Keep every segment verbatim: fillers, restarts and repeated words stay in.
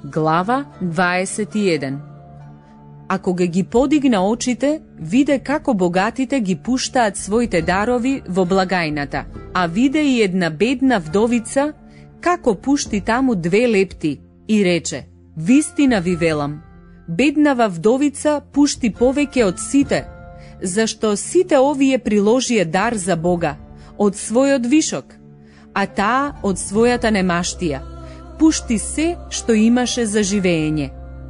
Глава дваесет и еден. А кога ги подигна очите, виде како богатите ги пуштаат своите дарови во благајната, а виде и една бедна вдовица како пушти таму две лепти и рече: вистина ви велам, беднава вдовица пушти повеќе од сите, зашто сите овие приложие дар за Бога од својот вишок, а таа од својата немаштија пушти се што имаше за живење.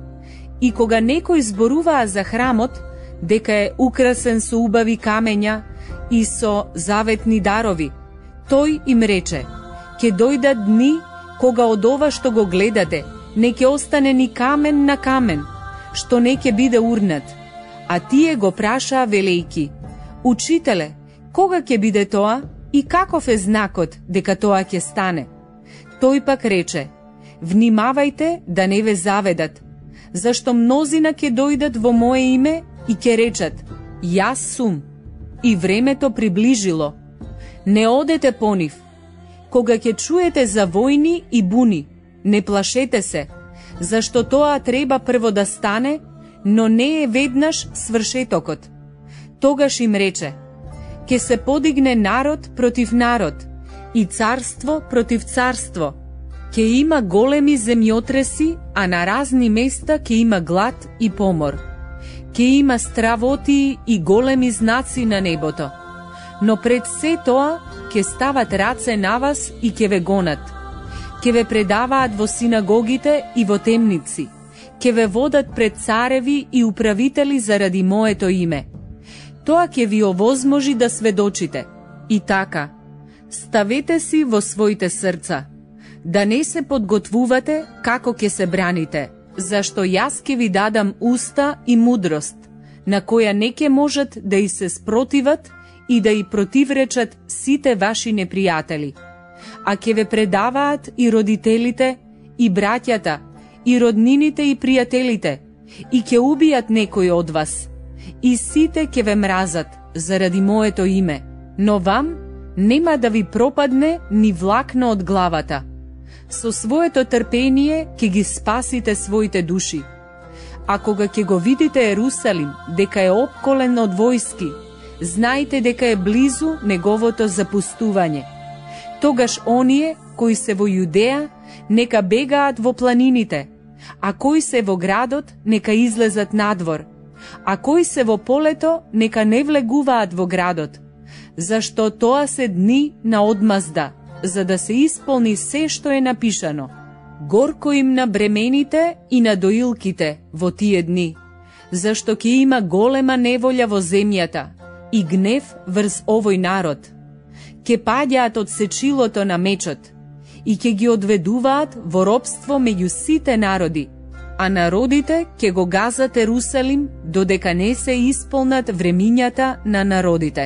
И кога некој зборуваа за храмот, дека е украсен со убави камења и со заветни дарови, тој им рече: ќе дојдат дни кога од ова што го гледате не ќе остане ни камен на камен, што не ќе биде урнат. А тие го прашаа велејки: Учителе, кога ќе биде тоа и каков е знакот дека тоа ќе стане? Тој пак рече: внимавајте да не ве заведат, зашто мнозина ќе дојдат во мое име и ќе речат: јас сум, и времето приближило. Не одете по нив. Кога ќе чуете за војни и буни, не плашете се, зашто тоа треба прво да стане, но не е веднаш свршетокот. Тогаш им рече: ќе се подигне народ против народ и царство против царство. Ќе има големи земјотреси, а на разни места ќе има глад и помор. Ќе има стравоти и големи знаци на небото. Но пред се тоа ќе стават раце на вас и ќе ве гонат. Ќе ве предаваат во синагогите и во темници. Ќе ве водат пред цареви и управители заради моето име. Тоа ќе ви овозможи да сведочите. И така, ставете си во своите срца, да не се подготвувате како ќе се браните, зашто јас ќе ви дадам уста и мудрост, на која не ќе можат да и се спротиват и да и противречат сите ваши непријатели. А ќе ве предаваат и родителите, и браќата, и роднините и пријателите, и ќе убијат некој од вас, и сите ќе ве мразат заради моето име, но вам нема да ви пропадне ни влакно од главата. Со своето трпение ќе ги спасите своите души. А кога ќе го видите Ерусалим дека е опколен од војски, знајте дека е близу неговото запустување. Тогаш оние кои се во Јудеја нека бегаат во планините, а кои се во градот нека излезат надвор, а кои се во полето нека не влегуваат во градот, зашто тоа се дни на одмазда, за да се исполни се што е напишано. Горко им на бремените и на доилките во тие дни, зашто ќе има голема неволја во земјата и гнев врз овој народ. Ќе паѓаат од сечилото на мечот и ќе ги одведуваат во робство меѓу сите народи, а народите ќе го газат Ерусалим додека не се исполнат времињата на народите.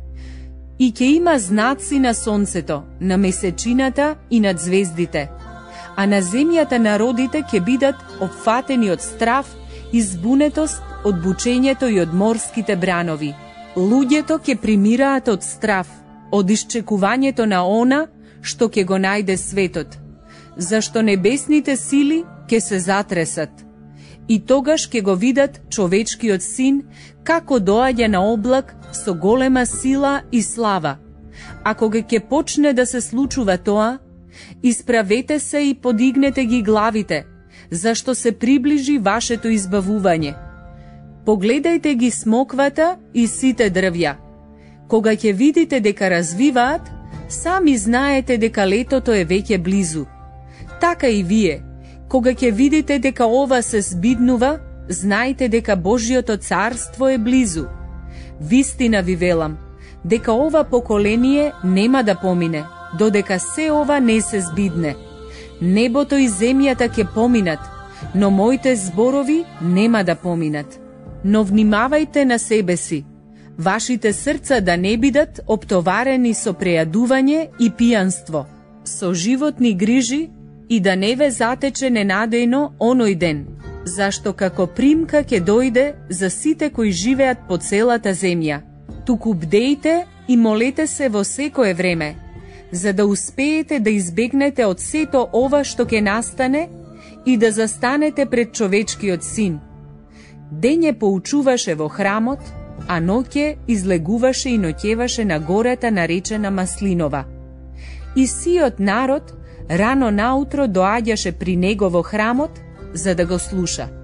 И ќе има знаци на сонцето, на месечината и на звездите, а на земјата народите ќе бидат опфатени од страв и збунетост од бучењето и од морските бранови. Луѓето ќе примираат од страв, од исчекувањето на она што ќе го најде светот, зашто небесните сили ќе се затресат. И тогаш ќе го видат човечкиот син како доаѓа на облак со голема сила и слава. А кога ќе почне да се случува тоа, исправете се и подигнете ги главите, зашто се приближи вашето избавување. Погледајте ги смоквата и сите дрвја. Кога ќе видите дека развиваат, сами знаете дека летото е веќе близу. Така и вие, кога ќе видите дека ова се збиднува, знајте дека Божјото царство е близу. Вистина ви велам, дека ова поколение нема да помине, додека се ова не се збидне. Небото и земјата ќе поминат, но моите зборови нема да поминат. Но внимавајте на себе си, вашите срца да не бидат оптоварени со прејадување и пијанство, со животни грижи и да не ве затече ненадејно оној ден, зашто како примка ќе дојде за сите кои живеат по целата земја. Туку бдејте и молете се во секое време, за да успеете да избегнете од сето ова што ќе настане и да застанете пред човечкиот син. Дење поучуваше во храмот, а ноќе излегуваше и ноќеваше на гората наречена Маслинова. И сиот народ рано наутро доаѓаше при него во храмот за да го слуша.